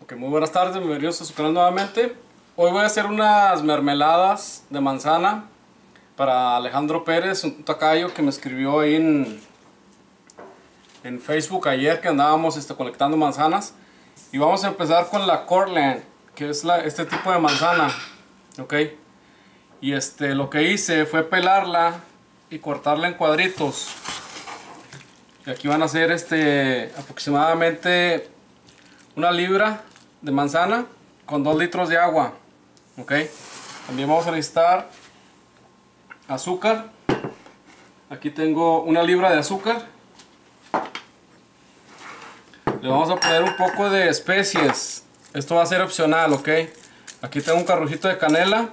Ok, muy buenas tardes, bienvenidos a su canal nuevamente. Hoy voy a hacer unas mermeladas de manzana para Alejandro Pérez, un tocayo que me escribió ahí en Facebook ayer que andábamos colectando manzanas. Y vamos a empezar con la Cortland, que es este tipo de manzana. Ok, y lo que hice fue pelarla y cortarla en cuadritos. Y aquí van a ser aproximadamente 1 libra de manzana con 2 litros de agua. Ok, también vamos a necesitar azúcar. Aquí tengo 1 libra de azúcar. Le vamos a poner un poco de especies. Esto va a ser opcional, ok. Aquí tengo un carrujito de canela,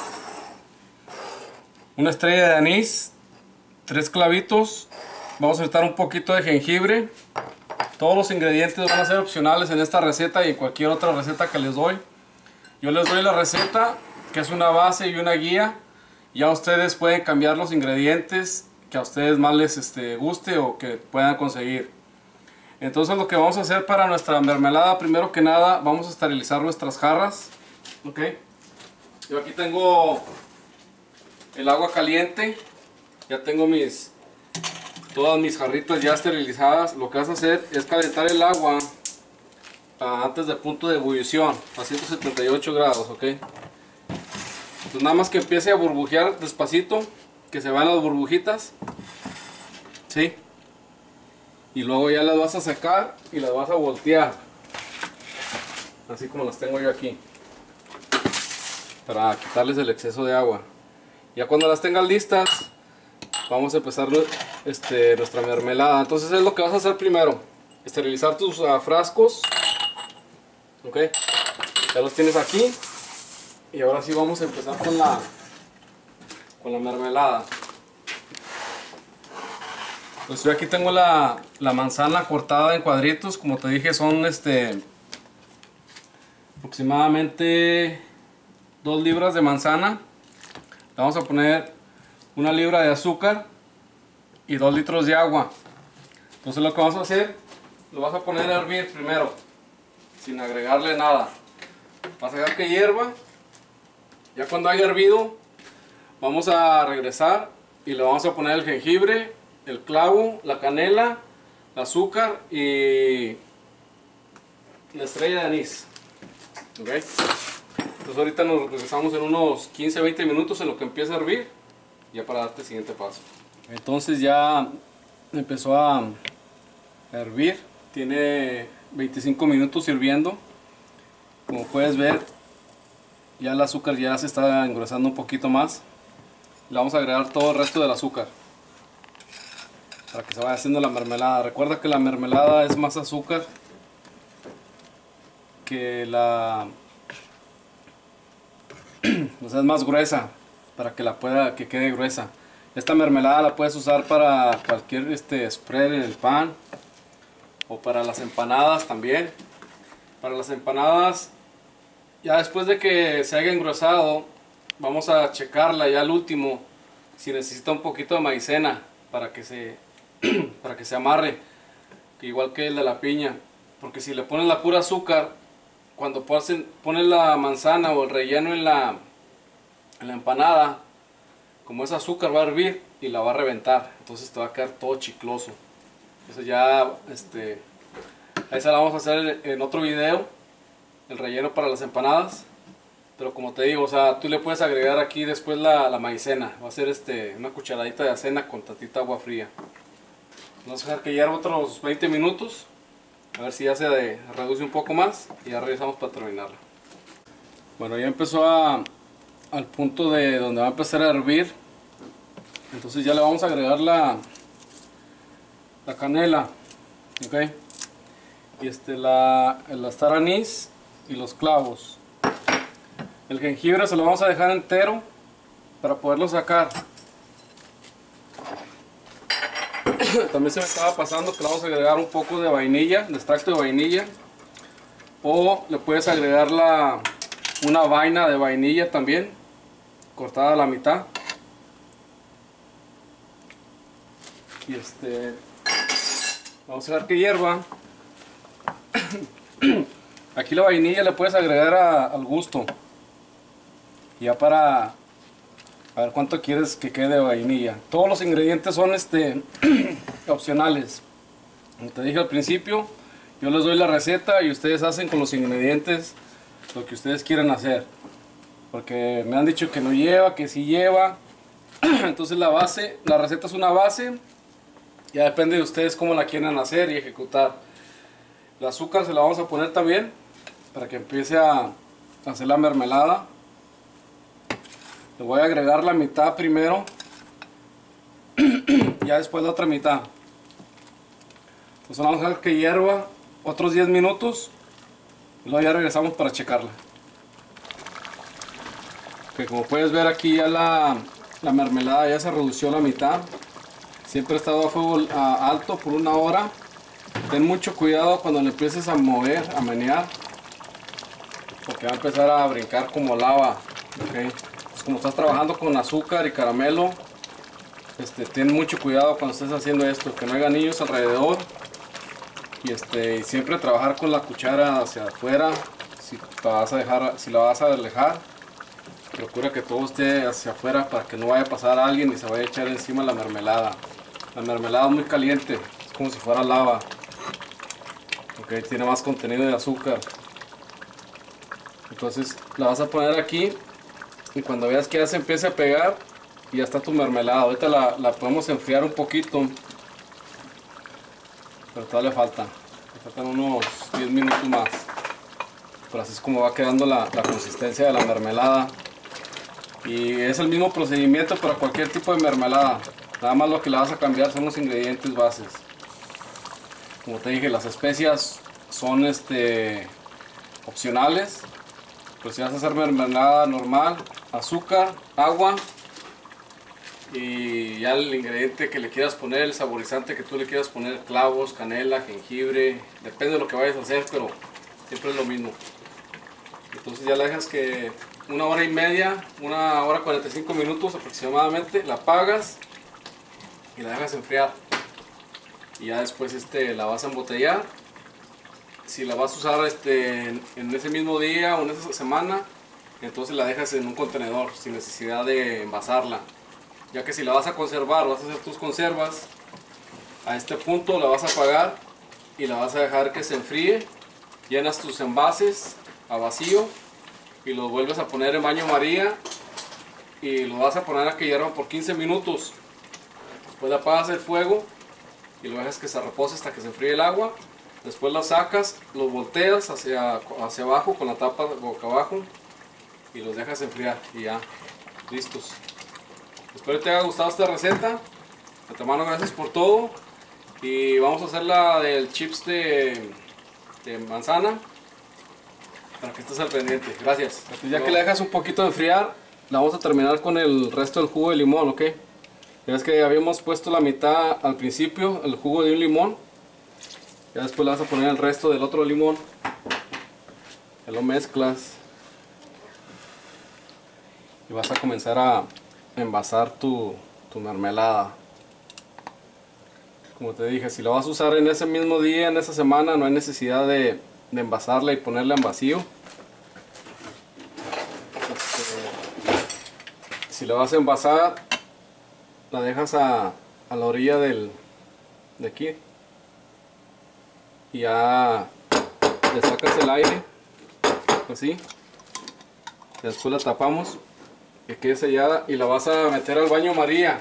una estrella de anís, 3 clavitos. Vamos a necesitar un poquito de jengibre. Todos los ingredientes van a ser opcionales en esta receta y en cualquier otra receta que les doy. Yo les doy la receta, que es una base y una guía. Ya ustedes pueden cambiar los ingredientes que a ustedes más les guste o que puedan conseguir. Entonces lo que vamos a hacer para nuestra mermelada, primero que nada, vamos a esterilizar nuestras jarras. Ok. Yo aquí tengo el agua caliente. Ya tengo todas mis jarritas ya esterilizadas. Lo que vas a hacer es calentar el agua antes del punto de ebullición a 178 grados, ok. Entonces nada más que empiece a burbujear despacito, que se van las burbujitas, ¿sí? Y luego ya las vas a secar y las vas a voltear, así como las tengo yo aquí, para quitarles el exceso de agua. Ya cuando las tengas listas, vamos a empezar nuestra mermelada. Entonces es lo que vas a hacer primero: esterilizar tus frascos. Ok, ya los tienes aquí. Y ahora sí vamos a empezar con la mermelada. Pues yo aquí tengo la manzana cortada en cuadritos. Como te dije, son aproximadamente 2 libras de manzana. Le vamos a poner 1 libra de azúcar y 2 litros de agua. Entonces lo que vamos a hacer, lo vas a poner a hervir primero, sin agregarle nada. Vas a dejar que hierva. Ya cuando haya hervido, vamos a regresar y le vamos a poner el jengibre, el clavo, la canela, el azúcar y la estrella de anís. Okay. Entonces ahorita nos regresamos en unos 15-20 minutos en lo que empieza a hervir, ya para darte el siguiente paso. Entonces ya empezó a hervir, tiene 25 minutos hirviendo. Como puedes ver, ya el azúcar ya se está engrosando un poquito más. Le vamos a agregar todo el resto del azúcar para que se vaya haciendo la mermelada. Recuerda que la mermelada es más azúcar que o sea, es más gruesa, para que quede gruesa. Esta mermelada la puedes usar para cualquier spread en el pan o para las empanadas también. Para las empanadas, ya después de que se haya engrosado, vamos a checarla ya al último si necesita un poquito de maicena para que se amarre, igual que el de la piña. Porque si le pones la pura azúcar, cuando pones la manzana o el relleno en la empanada, como es azúcar, va a hervir y la va a reventar. Entonces te va a quedar todo chicloso. Entonces ya ahí se la vamos a hacer en otro video, el relleno para las empanadas. Pero como te digo, o sea, tú le puedes agregar aquí después la maicena. Va a ser una cucharadita de avena con tantita agua fría. Vamos a dejar que hierva otros 20 minutos, a ver si ya se reduce un poco más, y ya regresamos para terminarla. Bueno, ya empezó al punto de donde va a empezar a hervir. Entonces ya le vamos a agregar la canela, ok, y el astar anís y los clavos. El jengibre se lo vamos a dejar entero para poderlo sacar. También se me estaba pasando que le vamos a agregar un poco de vainilla, de extracto de vainilla, o le puedes agregar una vaina de vainilla también, cortada a la mitad. Y vamos a dejar que hierva Aquí la vainilla le puedes agregar al gusto. Ya para a ver cuánto quieres que quede de vainilla. Todos los ingredientes son opcionales. Como te dije al principio, yo les doy la receta y ustedes hacen con los ingredientes lo que ustedes quieran hacer. Porque me han dicho que no lleva, que sí lleva. Entonces la receta es una base. Ya depende de ustedes cómo la quieran hacer y ejecutar. El azúcar se la vamos a poner también para que empiece a hacer la mermelada. Le voy a agregar la mitad primero, ya después la otra mitad. Entonces vamos a dejar que hierva otros 10 minutos y luego ya regresamos para checarla. Que como puedes ver aquí ya la mermelada ya se redució a la mitad. Siempre he estado a fuego alto por 1 hora. Ten mucho cuidado cuando le empieces a mover, a menear, porque va a empezar a brincar como lava. ¿Okay? Como estás trabajando con azúcar y caramelo, ten mucho cuidado cuando estés haciendo esto, que no haya anillos alrededor y siempre trabajar con la cuchara hacia afuera. Si la vas a alejar, procura que todo esté hacia afuera para que no vaya a pasar a alguien y se vaya a echar encima la mermelada. La mermelada es muy caliente, es como si fuera lava. Okay, tiene más contenido de azúcar. Entonces la vas a poner aquí. Y cuando veas que ya se empiece a pegar, ya está tu mermelada. Ahorita la podemos enfriar un poquito, pero todavía le faltan unos 10 minutos más. Pero así es como va quedando la consistencia de la mermelada. Y es el mismo procedimiento para cualquier tipo de mermelada. Nada más lo que le vas a cambiar son los ingredientes bases. Como te dije, las especias son opcionales. Pues si vas a hacer mermelada normal, azúcar, agua y ya el ingrediente que le quieras poner, el saborizante que tú le quieras poner, clavos, canela, jengibre, depende de lo que vayas a hacer, pero siempre es lo mismo. Entonces ya la dejas que 1 hora y media, 1 hora 45 minutos aproximadamente, la apagas y la dejas enfriar. Y ya después la vas a embotellar. Si la vas a usar en ese mismo día o en esa semana, entonces la dejas en un contenedor sin necesidad de envasarla. Ya que si la vas a conservar, vas a hacer tus conservas, a este punto la vas a apagar y la vas a dejar que se enfríe. Llenas tus envases a vacío y los vuelves a poner en baño María y lo vas a poner a que hierva por 15 minutos. Después le apagas el fuego y lo dejas que se repose hasta que se enfríe el agua. Después lo sacas, lo volteas hacia abajo con la tapa boca abajo y los dejas enfriar y ya, listos. Espero que te haya gustado esta receta. De antemano gracias por todo y vamos a hacer la del chips de manzana para que estés al pendiente. Gracias. Ya que la dejas un poquito de enfriar, la vamos a terminar con el resto del jugo de limón, ¿ok? Ya ves que habíamos puesto la mitad al principio, el jugo de un limón. Ya después le vas a poner el resto del otro limón. Ya lo mezclas. Y vas a comenzar a envasar tu mermelada. Como te dije, si la vas a usar en ese mismo día, en esa semana, no hay necesidad de envasarla y ponerla en vacío. Si la vas a envasar, la dejas a la orilla de aquí. Y ya le sacas el aire, así. Después la tapamos, que quede sellada y la vas a meter al baño María.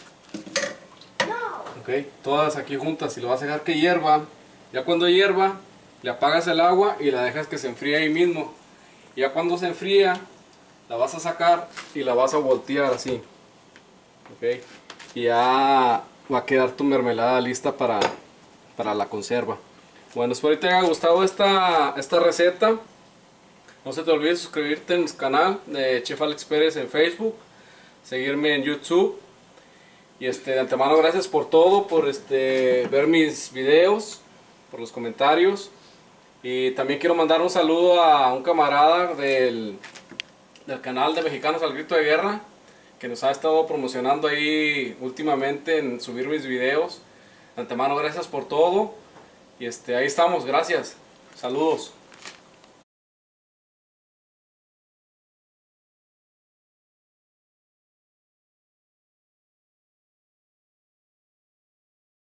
Ok, todas aquí juntas y lo vas a dejar que hierva. Ya cuando hierva, le apagas el agua y la dejas que se enfríe ahí mismo. Ya cuando se enfría, la vas a sacar y la vas a voltear así. Ok, y ya va a quedar tu mermelada lista para la conserva. Bueno, espero que te haya gustado esta receta. No se te olvide suscribirte en mi canal de Chef Alex Pérez en Facebook, seguirme en YouTube. Y de antemano gracias por todo, por ver mis videos, por los comentarios. Y también quiero mandar un saludo a un camarada del canal de Mexicanos al Grito de Guerra, que nos ha estado promocionando ahí últimamente en subir mis videos. De antemano gracias por todo. Y ahí estamos, gracias. Saludos.